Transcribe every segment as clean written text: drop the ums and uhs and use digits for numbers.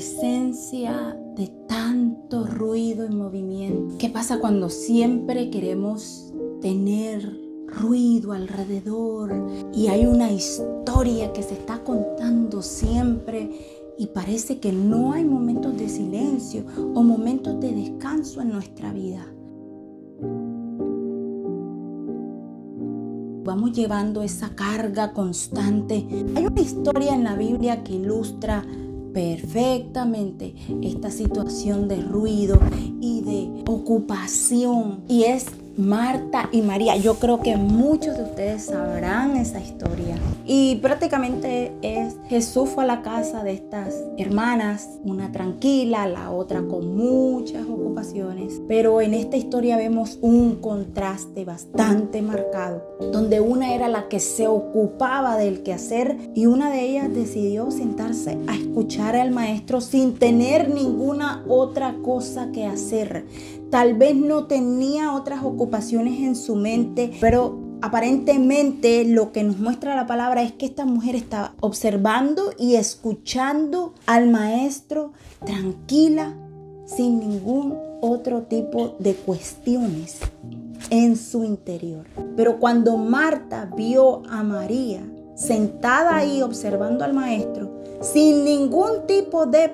presencia de tanto ruido y movimiento. ¿Qué pasa cuando siempre queremos tener ruido alrededor y hay una historia que se está contando siempre y parece que no hay momentos de silencio o momentos de descanso en nuestra vida? Vamos llevando esa carga constante. Hay una historia en la Biblia que ilustra perfectamente esta situación de ruido y de ocupación, y es Marta y María. Yo creo que muchos de ustedes sabrán esa historia. Y prácticamente es: Jesús fue a la casa de estas hermanas, una tranquila, la otra con muchas ocupaciones. Pero en esta historia vemos un contraste bastante marcado, donde una era la que se ocupaba del quehacer y una de ellas decidió sentarse a escuchar al maestro sin tener ninguna otra cosa que hacer. Tal vez no tenía otras ocupaciones en su mente, pero aparentemente lo que nos muestra la palabra es que esta mujer estaba observando y escuchando al maestro tranquila, sin ningún otro tipo de cuestiones en su interior. Pero cuando Marta vio a María sentada ahí observando al maestro, sin ningún tipo de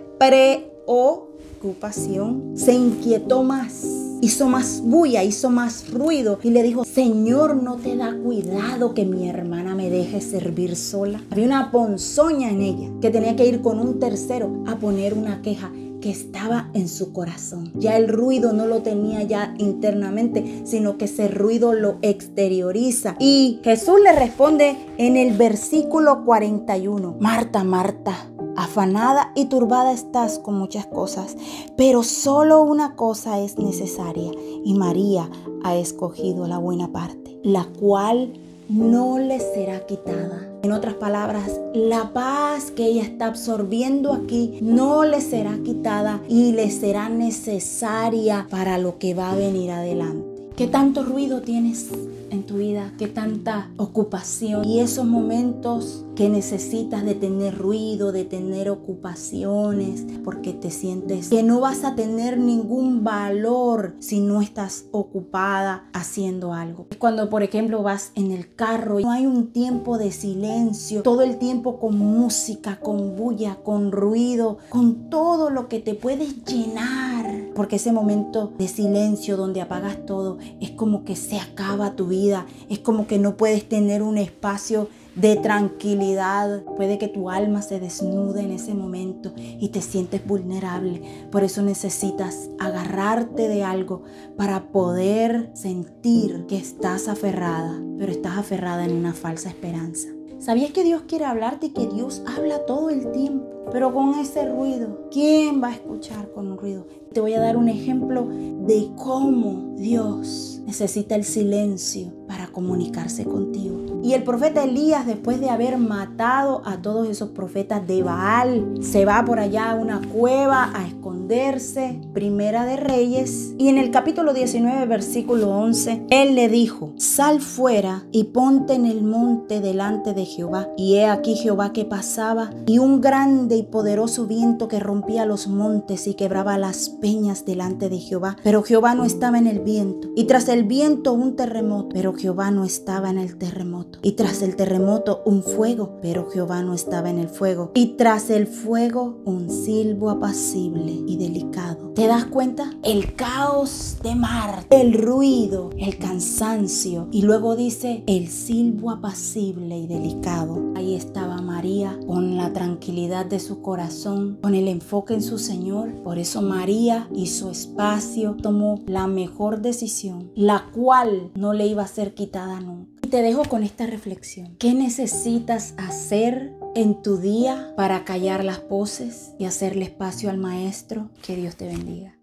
preocupación, se inquietó más. Hizo más bulla, hizo más ruido y le dijo: Señor, ¿no te da cuidado que mi hermana me deje servir sola? Había una ponzoña en ella que tenía que ir con un tercero a poner una queja que estaba en su corazón. Ya el ruido no lo tenía ya internamente, sino que ese ruido lo exterioriza. Y Jesús le responde en el versículo 41: Marta, Marta, afanada y turbada estás con muchas cosas, pero solo una cosa es necesaria, y María ha escogido la buena parte, la cual no le será quitada. En otras palabras, la paz que ella está absorbiendo aquí no le será quitada y le será necesaria para lo que va a venir adelante. ¿Qué tanto ruido tienes en tu vida? ¿Qué tanta ocupación? Y esos momentos que necesitas de tener ruido, de tener ocupaciones, porque te sientes que no vas a tener ningún valor si no estás ocupada haciendo algo. Es cuando, por ejemplo, vas en el carro y no hay un tiempo de silencio, todo el tiempo con música, con bulla, con ruido, con todo lo que te puedes llenar. Porque ese momento de silencio donde apagas todo es como que se acaba tu vida, es como que no puedes tener un espacio de tranquilidad. Puede que tu alma se desnude en ese momento y te sientes vulnerable. Por eso necesitas agarrarte de algo para poder sentir que estás aferrada, pero estás aferrada en una falsa esperanza. ¿Sabías que Dios quiere hablarte y que Dios habla todo el tiempo? Pero con ese ruido, ¿quién va a escuchar con un ruido? Te voy a dar un ejemplo de cómo Dios necesita el silencio para comunicarse contigo. Y el profeta Elías, después de haber matado a todos esos profetas de Baal, se va por allá a una cueva a esconderse. Primera de Reyes. Y en el capítulo 19, versículo 11, él le dijo: sal fuera y ponte en el monte delante de Jehová. Y he aquí Jehová que pasaba, y un grande y poderoso viento que rompía los montes y quebraba las peñas delante de Jehová. Pero Jehová no estaba en el viento. Y tras el viento un terremoto, pero Jehová no estaba en el terremoto. Y tras el terremoto un fuego, pero Jehová no estaba en el fuego. Y tras el fuego un silbo apacible y delicado. ¿Te das cuenta? El caos de mar, el ruido, el cansancio. Y luego dice el silbo apacible y delicado. Ahí estaba María con la tranquilidad de su corazón, con el enfoque en su Señor. Por eso María hizo espacio, tomó la mejor decisión, la cual no le iba a ser quitada nunca. Y te dejo con esta reflexión. ¿Qué necesitas hacer en tu día para callar las voces y hacerle espacio al Maestro? Que Dios te bendiga.